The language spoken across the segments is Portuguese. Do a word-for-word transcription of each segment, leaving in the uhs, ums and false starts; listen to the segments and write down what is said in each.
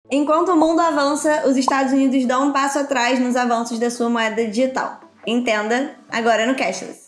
Enquanto o mundo avança, os Estados Unidos dão um passo atrás nos avanços da sua moeda digital. Entenda agora no Cashless.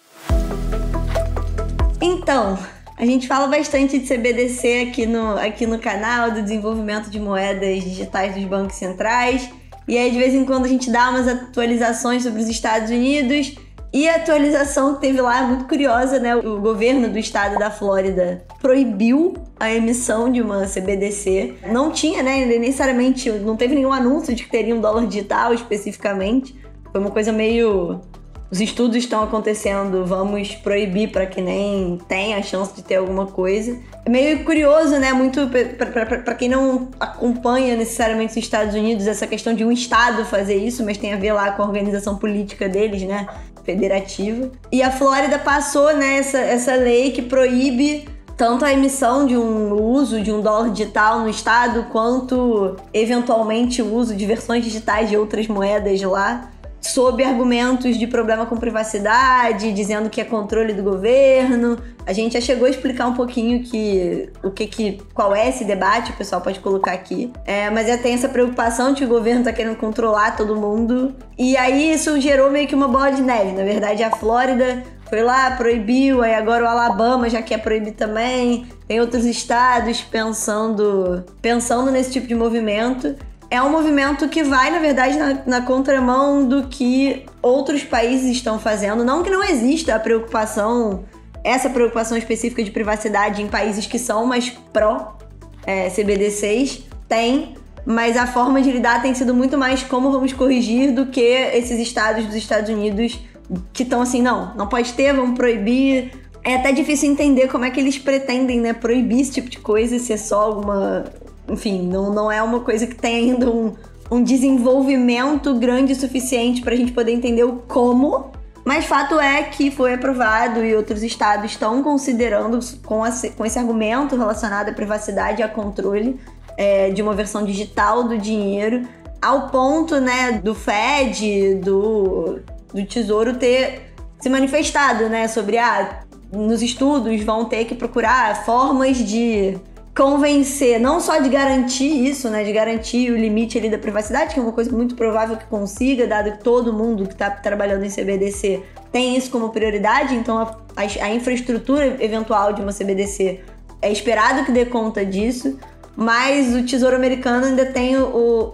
Então, a gente fala bastante de C B D C aqui no, aqui no canal, do desenvolvimento de moedas digitais dos bancos centrais. E aí, de vez em quando, a gente dá umas atualizações sobre os Estados Unidos. E a atualização que teve lá é muito curiosa, né? O governo do estado da Flórida proibiu a emissão de uma C B D C. Não tinha, né? Necessariamente, não teve nenhum anúncio de que teria um dólar digital especificamente. Foi uma coisa meio... Os estudos estão acontecendo, vamos proibir para que nem tenha a chance de ter alguma coisa. É meio curioso, né? Muito para quem não acompanha necessariamente os Estados Unidos, essa questão de um estado fazer isso, mas tem a ver lá com a organização política deles, né? Federativa. E a Flórida passou, né, essa, essa lei que proíbe tanto a emissão de um uso de um dólar digital no estado, quanto eventualmente o uso de versões digitais de outras moedas lá, sob argumentos de problema com privacidade, dizendo que é controle do governo. A gente já chegou a explicar um pouquinho que, o que, que, qual é esse debate, o pessoal pode colocar aqui. É, mas já tem essa preocupação de que o governo está querendo controlar todo mundo. E aí isso gerou meio que uma bola de neve. Na verdade, a Flórida foi lá, proibiu, aí agora o Alabama já quer proibir também. Tem outros estados pensando, pensando nesse tipo de movimento. É um movimento que vai, na verdade, na, na contramão do que outros países estão fazendo. Não que não exista a preocupação, essa preocupação específica de privacidade em países que são mais pró é, C B D Cs, tem, mas a forma de lidar tem sido muito mais como vamos corrigir do que esses estados dos Estados Unidos que estão assim, não, não pode ter, vamos proibir. É até difícil entender como é que eles pretendem, né, proibir esse tipo de coisa, se é só alguma... Enfim, não, não é uma coisa que tem ainda um, um desenvolvimento grande o suficiente para a gente poder entender o como, mas fato é que foi aprovado e outros estados estão considerando com esse, com esse argumento relacionado à privacidade e a controle é, de uma versão digital do dinheiro, ao ponto, né, do Fed, do, do Tesouro ter se manifestado, né, sobre, ah, nos estudos vão ter que procurar formas de convencer, não só de garantir isso, né, de garantir o limite ali da privacidade, que é uma coisa muito provável que consiga, dado que todo mundo que está trabalhando em C B D C tem isso como prioridade, então a, a, a infraestrutura eventual de uma C B D C é esperado que dê conta disso, mas o Tesouro Americano ainda tem o,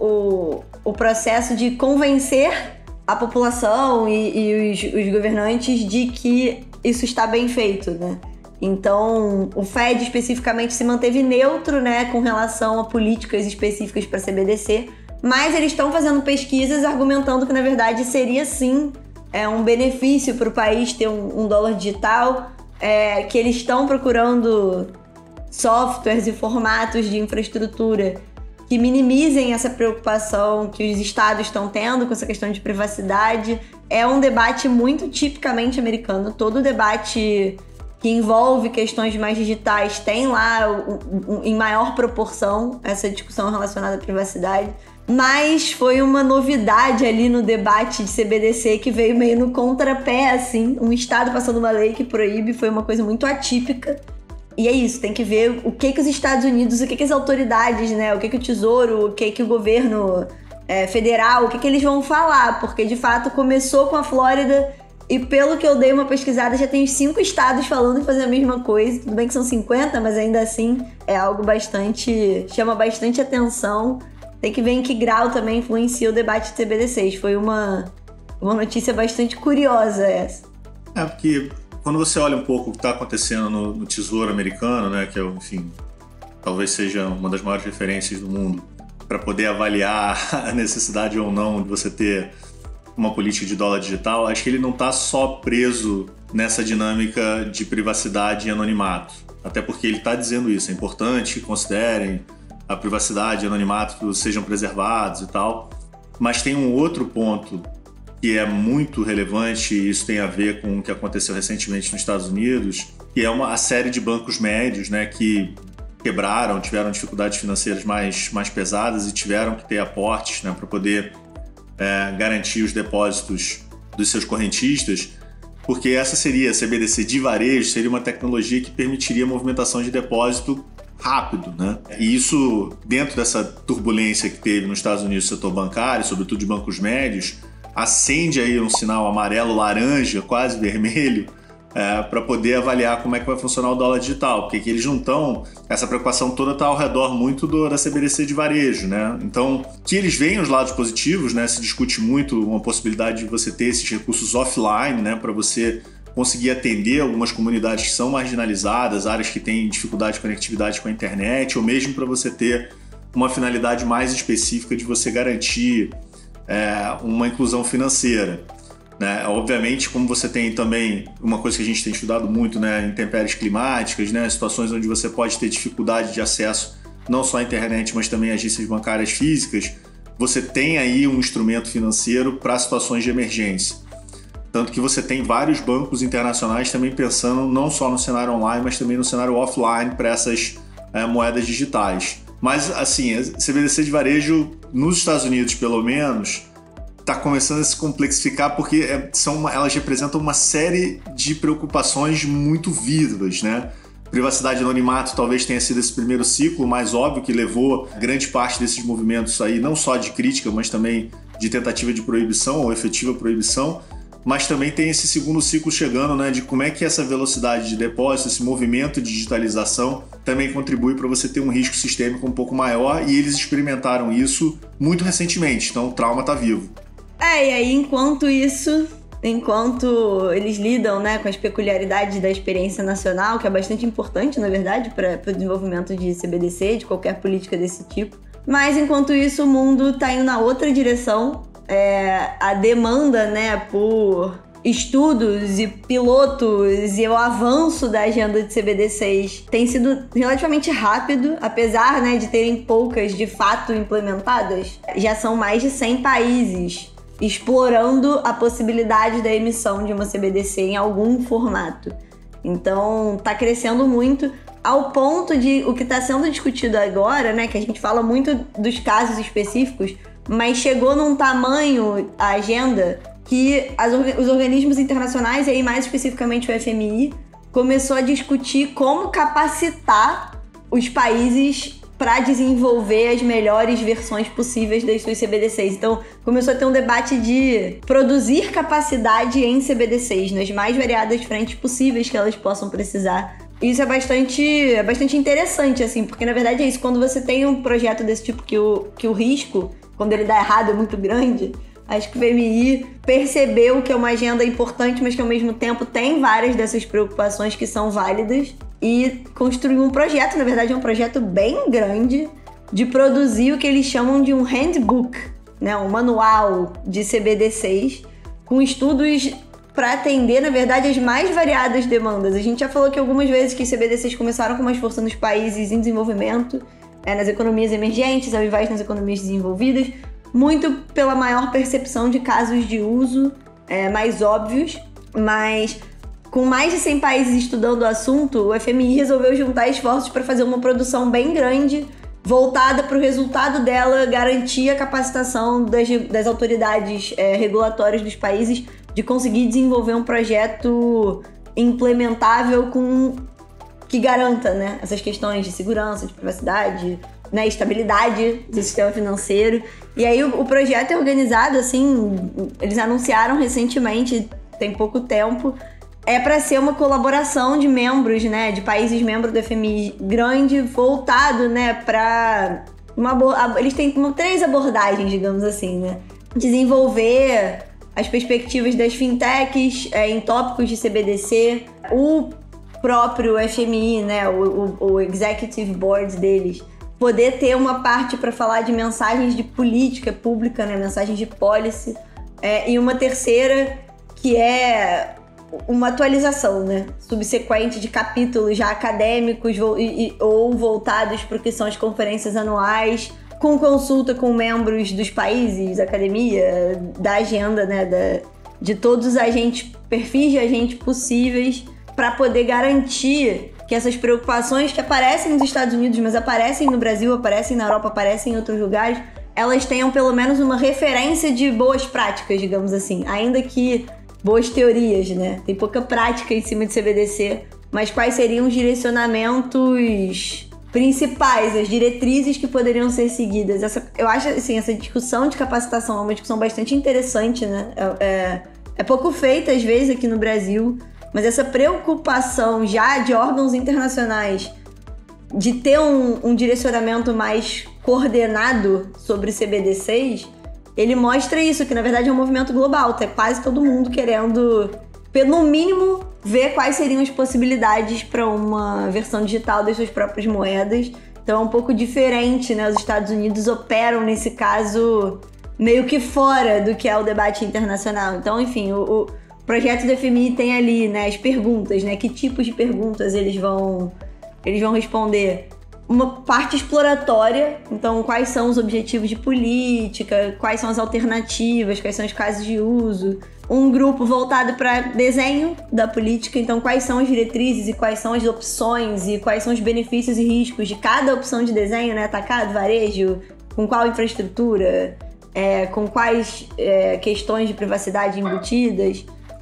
o, o processo de convencer a população e, e os, os governantes de que isso está bem feito, né? Então, o Fed especificamente se manteve neutro, né, com relação a políticas específicas para C B D C, mas eles estão fazendo pesquisas argumentando que, na verdade, seria sim é, um benefício para o país ter um, um dólar digital, é, que eles estão procurando softwares e formatos de infraestrutura que minimizem essa preocupação que os estados estão tendo com essa questão de privacidade. É um debate muito tipicamente americano. Todo debate que envolve questões mais digitais tem lá, um, um, em maior proporção, essa discussão relacionada à privacidade. Mas foi uma novidade ali no debate de C B D C que veio meio no contrapé, assim. Um estado passando uma lei que proíbe, foi uma coisa muito atípica. E é isso, tem que ver o que que os Estados Unidos, o que que as autoridades, né, o que que o Tesouro, o que que o governo é, federal, o que que eles vão falar, porque de fato começou com a Flórida e pelo que eu dei uma pesquisada já tem os cinco estados falando em fazer a mesma coisa. Tudo bem que são cinquenta, mas ainda assim é algo bastante, chama bastante atenção. Tem que ver em que grau também influencia o debate de C B D Cs. Foi uma, uma notícia bastante curiosa essa. É, porque quando você olha um pouco o que está acontecendo no, no Tesouro Americano, né, que é, enfim, talvez seja uma das maiores referências do mundo para poder avaliar a necessidade ou não de você ter uma política de dólar digital, acho que ele não está só preso nessa dinâmica de privacidade e anonimato. Até porque ele está dizendo isso, é importante que considerem a privacidade e anonimato sejam preservados e tal. Mas tem um outro ponto que é muito relevante, e isso tem a ver com o que aconteceu recentemente nos Estados Unidos, que é uma, a série de bancos médios, né, que quebraram, tiveram dificuldades financeiras mais, mais pesadas e tiveram que ter aportes, né, para poder é, garantir os depósitos dos seus correntistas, porque essa seria, a C B D C de varejo, seria uma tecnologia que permitiria a movimentação de depósito rápido, né? E isso, dentro dessa turbulência que teve nos Estados Unidos no setor bancário, sobretudo de bancos médios, acende aí um sinal amarelo, laranja, quase vermelho, é, para poder avaliar como é que vai funcionar o dólar digital, porque que eles não estão... Essa preocupação toda está ao redor muito do, da C B D C de varejo, né? Então, que eles veem os lados positivos, né? Se discute muito uma possibilidade de você ter esses recursos offline, né? Para você conseguir atender algumas comunidades que são marginalizadas, áreas que têm dificuldade de conectividade com a internet, ou mesmo para você ter uma finalidade mais específica de você garantir é, uma inclusão financeira. Né? Obviamente, como você tem também uma coisa que a gente tem estudado muito, né, intempéries climáticas, né, situações onde você pode ter dificuldade de acesso não só à internet, mas também a agências bancárias físicas, você tem aí um instrumento financeiro para situações de emergência. Tanto que você tem vários bancos internacionais também pensando não só no cenário online, mas também no cenário offline para essas é, moedas digitais. Mas, assim, a C B D C de varejo, nos Estados Unidos, pelo menos, está começando a se complexificar porque é, são uma, elas representam uma série de preocupações muito vivas, né? Privacidade e anonimato talvez tenha sido esse primeiro ciclo mais óbvio que levou grande parte desses movimentos aí, não só de crítica, mas também de tentativa de proibição ou efetiva proibição. Mas também tem esse segundo ciclo chegando, né, de como é que essa velocidade de depósito, esse movimento de digitalização também contribui para você ter um risco sistêmico um pouco maior, e eles experimentaram isso muito recentemente, então o trauma está vivo. É, e aí enquanto isso, enquanto eles lidam, né, com as peculiaridades da experiência nacional, que é bastante importante, na verdade, para o desenvolvimento de C B D C, de qualquer política desse tipo, mas enquanto isso o mundo está indo na outra direção. É, a demanda, né, por estudos e pilotos e o avanço da agenda de C B D Cs tem sido relativamente rápido, apesar, né, de terem poucas de fato implementadas. Já são mais de cem países explorando a possibilidade da emissão de uma C B D C em algum formato. Então, está crescendo muito ao ponto de o que está sendo discutido agora, né, que a gente fala muito dos casos específicos, mas chegou num tamanho a agenda que as, os organismos internacionais, e aí mais especificamente o F M I, começou a discutir como capacitar os países para desenvolver as melhores versões possíveis das suas C B D Cs. Então, começou a ter um debate de produzir capacidade em C B D Cs, nas mais variadas frentes possíveis que elas possam precisar. Isso é bastante, é bastante interessante, assim, porque na verdade é isso, quando você tem um projeto desse tipo que o, que o risco, quando ele dá errado, é muito grande, acho que o F M I percebeu que é uma agenda importante, mas que ao mesmo tempo tem várias dessas preocupações que são válidas, e construiu um projeto, na verdade é um projeto bem grande, de produzir o que eles chamam de um handbook, né, um manual de C B D Cs, com estudos para atender, na verdade, as mais variadas demandas. A gente já falou que algumas vezes que C B D Cs começaram com mais força nos países em desenvolvimento, é, nas economias emergentes, ao invés nas economias desenvolvidas, muito pela maior percepção de casos de uso é, mais óbvios, mas com mais de cem países estudando o assunto, o F M I resolveu juntar esforços para fazer uma produção bem grande, voltada para o resultado dela garantir a capacitação das, das autoridades é, regulatórias dos países de conseguir desenvolver um projeto implementável com, que garanta, né, essas questões de segurança, de privacidade, né, estabilidade do sistema financeiro. E aí o, o projeto é organizado, assim, eles anunciaram recentemente, tem pouco tempo, é para ser uma colaboração de membros, né, de países membros do F M I grande, voltado, né, para uma... Eles têm três abordagens, digamos assim, né? Desenvolver as perspectivas das fintechs é, em tópicos de C B D C, o próprio F M I, né, o, o, o Executive Board deles, poder ter uma parte para falar de mensagens de política pública, né, mensagens de policy, é, e uma terceira que é uma atualização, né, subsequente de capítulos já acadêmicos vo- e, e, ou voltados para o que são as conferências anuais, com consulta com membros dos países, da academia, da agenda, né, da, de todos os agentes, perfis de agentes possíveis, para poder garantir que essas preocupações que aparecem nos Estados Unidos, mas aparecem no Brasil, aparecem na Europa, aparecem em outros lugares, elas tenham pelo menos uma referência de boas práticas, digamos assim, ainda que boas teorias, né? Tem pouca prática em cima de C B D C, mas quais seriam os direcionamentos principais, as diretrizes que poderiam ser seguidas. Essa, eu acho, assim, essa discussão de capacitação é uma discussão bastante interessante, né? É, é, é pouco feita, às vezes, aqui no Brasil, mas essa preocupação já de órgãos internacionais de ter um, um direcionamento mais coordenado sobre C B D Cs, ele mostra isso, que na verdade é um movimento global, tá quase todo mundo querendo, no mínimo, ver quais seriam as possibilidades para uma versão digital das suas próprias moedas. Então é um pouco diferente, né? Os Estados Unidos operam, nesse caso, meio que fora do que é o debate internacional. Então, enfim, o, o projeto do F M I tem ali, né, as perguntas, né? Que tipos de perguntas eles vão, eles vão responder? Uma parte exploratória, então quais são os objetivos de política, quais são as alternativas, quais são os casos de uso. Um grupo voltado para desenho da política, então quais são as diretrizes e quais são as opções e quais são os benefícios e riscos de cada opção de desenho, né? Atacado, varejo, com qual infraestrutura, é, com quais é, questões de privacidade embutidas.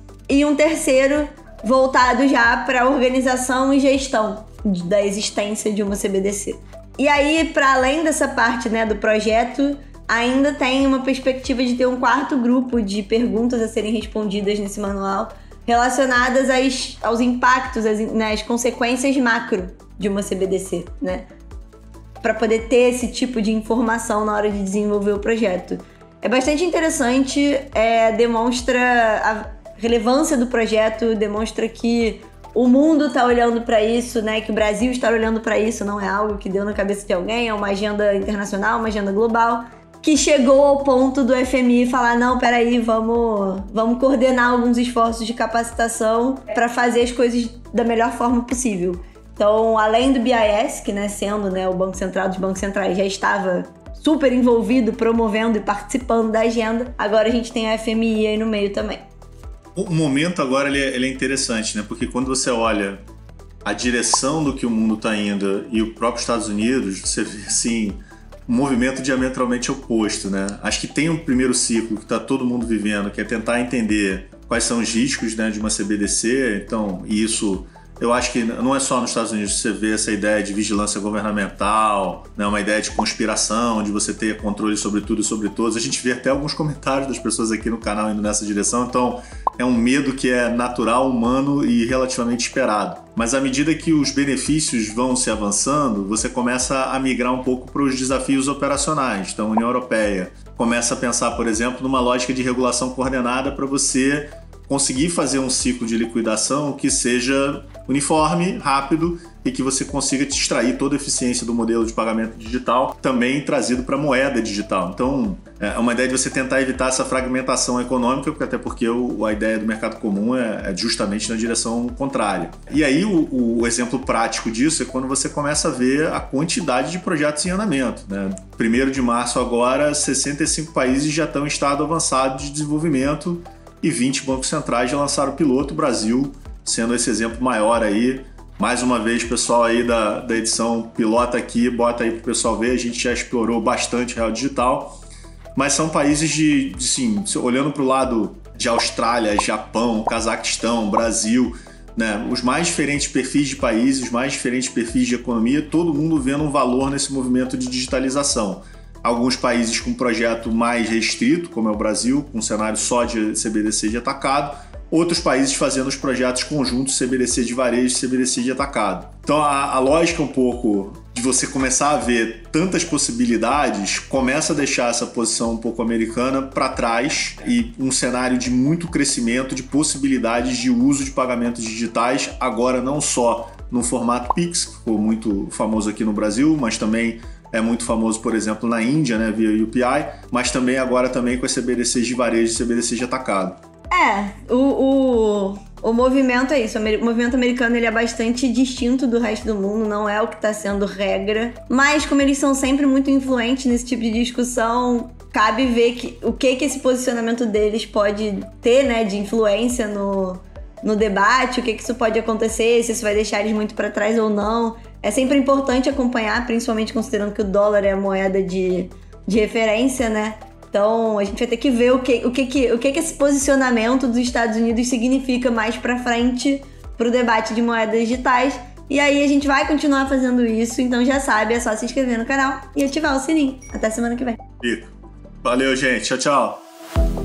E um terceiro voltado já para organização e gestão da existência de uma C B D C. E aí, para além dessa parte, né, do projeto, ainda tem uma perspectiva de ter um quarto grupo de perguntas a serem respondidas nesse manual relacionadas às, aos impactos, às, né, às consequências macro de uma C B D C, né? Para poder ter esse tipo de informação na hora de desenvolver o projeto. É bastante interessante, é, demonstra a relevância do projeto, demonstra que o mundo está olhando para isso, né? Que o Brasil está olhando para isso, não é algo que deu na cabeça de alguém, é uma agenda internacional, uma agenda global, que chegou ao ponto do F M I falar, não, peraí, vamos, vamos coordenar alguns esforços de capacitação para fazer as coisas da melhor forma possível. Então, além do B I S, que, né, sendo, né, o Banco Central dos Bancos Centrais, já estava super envolvido, promovendo e participando da agenda, agora a gente tem a F M I aí no meio também. O momento agora ele é, ele é interessante, né? Porque quando você olha a direção do que o mundo está indo e o próprio Estados Unidos, você vê assim, um movimento diametralmente oposto, né? Acho que tem um primeiro ciclo que está todo mundo vivendo, que é tentar entender quais são os riscos, né, de uma C B D C. Então, e isso, eu acho que não é só nos Estados Unidos que você vê essa ideia de vigilância governamental, né, uma ideia de conspiração, de você ter controle sobre tudo e sobre todos. A gente vê até alguns comentários das pessoas aqui no canal indo nessa direção, então é um medo que é natural, humano e relativamente esperado. Mas à medida que os benefícios vão se avançando, você começa a migrar um pouco para os desafios operacionais. Então, a União Europeia começa a pensar, por exemplo, numa lógica de regulação coordenada para você conseguir fazer um ciclo de liquidação que seja uniforme, rápido e que você consiga te extrair toda a eficiência do modelo de pagamento digital, também trazido para a moeda digital. Então, é uma ideia de você tentar evitar essa fragmentação econômica, porque até porque o, a ideia do mercado comum é, é justamente na direção contrária. E aí, o, o exemplo prático disso é quando você começa a ver a quantidade de projetos em andamento, né? primeiro de março agora, sessenta e cinco países já estão em estado avançado de desenvolvimento e vinte bancos centrais já lançaram o piloto, o Brasil sendo esse exemplo maior aí. Mais uma vez, pessoal aí da, da edição pilota aqui, bota aí para o pessoal ver, a gente já explorou bastante Real Digital, mas são países de, de sim, olhando para o lado de Austrália, Japão, Cazaquistão, Brasil, né, os mais diferentes perfis de países, os mais diferentes perfis de economia, todo mundo vendo um valor nesse movimento de digitalização. Alguns países com projeto mais restrito, como é o Brasil, com um cenário só de C B D C de atacado, outros países fazendo os projetos conjuntos C B D C de varejo e C B D C de atacado. Então a, a lógica um pouco de você começar a ver tantas possibilidades começa a deixar essa posição um pouco americana para trás e um cenário de muito crescimento de possibilidades de uso de pagamentos digitais, agora não só no formato Pix, que ficou muito famoso aqui no Brasil, mas também é muito famoso, por exemplo, na Índia, né, via U P I, mas também agora também com as C B D Cs de varejo e C B D C de atacado. É, o, o, o movimento é isso. O movimento americano ele é bastante distinto do resto do mundo, não é o que está sendo regra. Mas como eles são sempre muito influentes nesse tipo de discussão, cabe ver que, o que, que esse posicionamento deles pode ter, né, de influência no, no debate, o que, que isso pode acontecer, se isso vai deixar eles muito para trás ou não. É sempre importante acompanhar, principalmente considerando que o dólar é a moeda de, de referência, né? Então, a gente vai ter que ver o que, o que, que, o que, que esse posicionamento dos Estados Unidos significa mais para frente para o debate de moedas digitais. E aí a gente vai continuar fazendo isso, então já sabe, é só se inscrever no canal e ativar o sininho. Até semana que vem. Valeu, gente. Tchau, tchau.